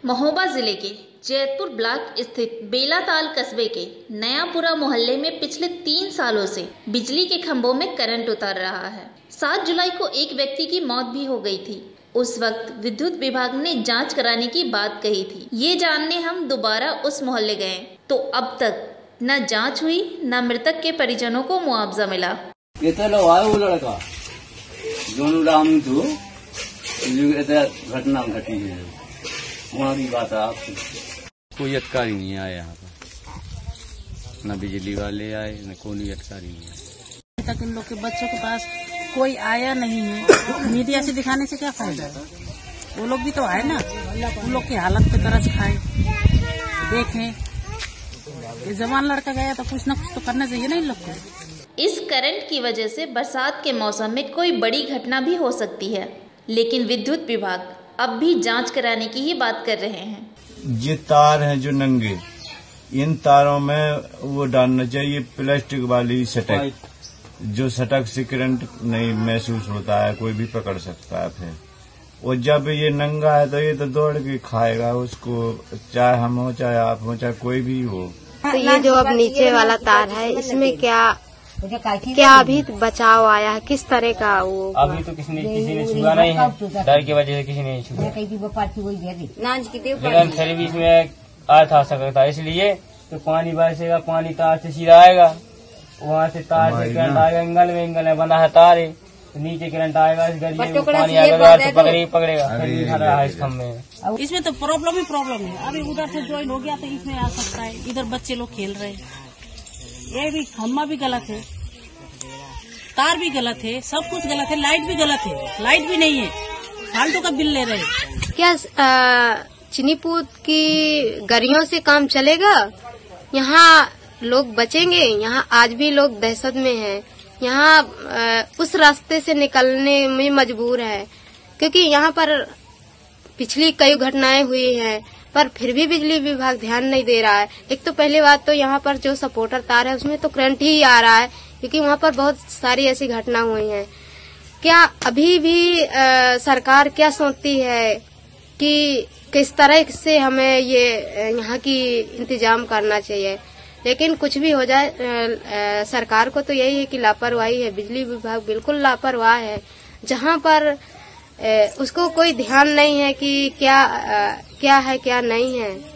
महोबा जिले के जैतपुर ब्लॉक स्थित बेलाताल कस्बे के नयापुरा मोहल्ले में पिछले 3 सालों से बिजली के खंभों में करंट उतर रहा है। 7 जुलाई को एक व्यक्ति की मौत भी हो गई थी। उस वक्त विद्युत विभाग ने जांच कराने की बात कही थी। ये जानने हम दोबारा उस मोहल्ले गए तो अब तक न जांच हुई न मृतक के परिजनों को मुआवजा मिला। ये तो लड़का दोनों राम तो घटना घटी है, वहाँ की बात है। आपको कोई अधिकारी नहीं आया यहाँ पर, न बिजली वाले आए न कोई अधिकारी नहीं आया। तक इन लोग के बच्चों के पास कोई आया नहीं है। मीडिया से दिखाने से क्या फायदा है? वो लोग भी तो आए ना, उन लोग की हालत पे तरस खाए, देखें। ये जवान लड़का गया तो कुछ न कुछ तो करना चाहिए ना इन लोग को। इस करंट की वजह से बरसात के मौसम में कोई बड़ी घटना भी हो सकती है, लेकिन विद्युत विभाग अब भी जांच कराने की ही बात कर रहे हैं। ये तार हैं जो नंगे, इन तारों में वो डालना चाहिए प्लास्टिक वाली सटक, जो सटक से करंट नहीं महसूस होता है, कोई भी पकड़ सकता है। फिर और जब ये नंगा है तो ये तो दौड़ के खाएगा उसको, चाहे हम हो चाहे आप हो चाहे कोई भी हो। तो ये जो अब नीचे वाला तार है, इसमें क्या अभी बचाव आया है? किस तरह का वो? अभी तो किसी ने छुआ नहीं है, डर की वजह से किसी ने छुआ। लेकिन फिर भी इसमें आया था सकता, इसलिए तो पानी बरसेगा, पानी तार से सीधा आएगा, वहाँ से तार से करंट आएगा। एंगल में बना है तार, तो नीचे करंट आएगा, इस गली में पानी आएगा तो पकड़ेगा, फिर भी खड़ा है इस खम्भे में। इसमें तो प्रॉब्लम है। अभी उधर से ज्वाइन हो गया तो इसमें आ सकता है। इधर बच्चे लोग खेल रहे हैं, ये भी खम्भा भी गलत है, तार भी गलत है, सब कुछ गलत है, लाइट भी गलत है, लाइट भी नहीं है, फालतू का बिल ले रहे हैं। क्या चिनीपूत की गरियों से काम चलेगा? यहाँ लोग बचेंगे? यहाँ आज भी लोग दहशत में हैं। यहाँ उस रास्ते से निकलने में मजबूर है, क्योंकि यहाँ पर पिछली कई घटनाएं हुई हैं, पर फिर भी बिजली विभाग ध्यान नहीं दे रहा है। एक तो पहली बात तो यहाँ पर जो सपोर्टर तार है उसमें तो करंट ही आ रहा है, क्योंकि वहाँ पर बहुत सारी ऐसी घटना हुई हैं। क्या अभी भी सरकार क्या सोचती है कि किस तरह से हमें ये यहाँ की इंतजाम करना चाहिए? लेकिन कुछ भी हो जाए, सरकार को तो यही है कि लापरवाही है। बिजली विभाग बिल्कुल लापरवाह है, जहाँ पर उसको कोई ध्यान नहीं है कि क्या है क्या नहीं है।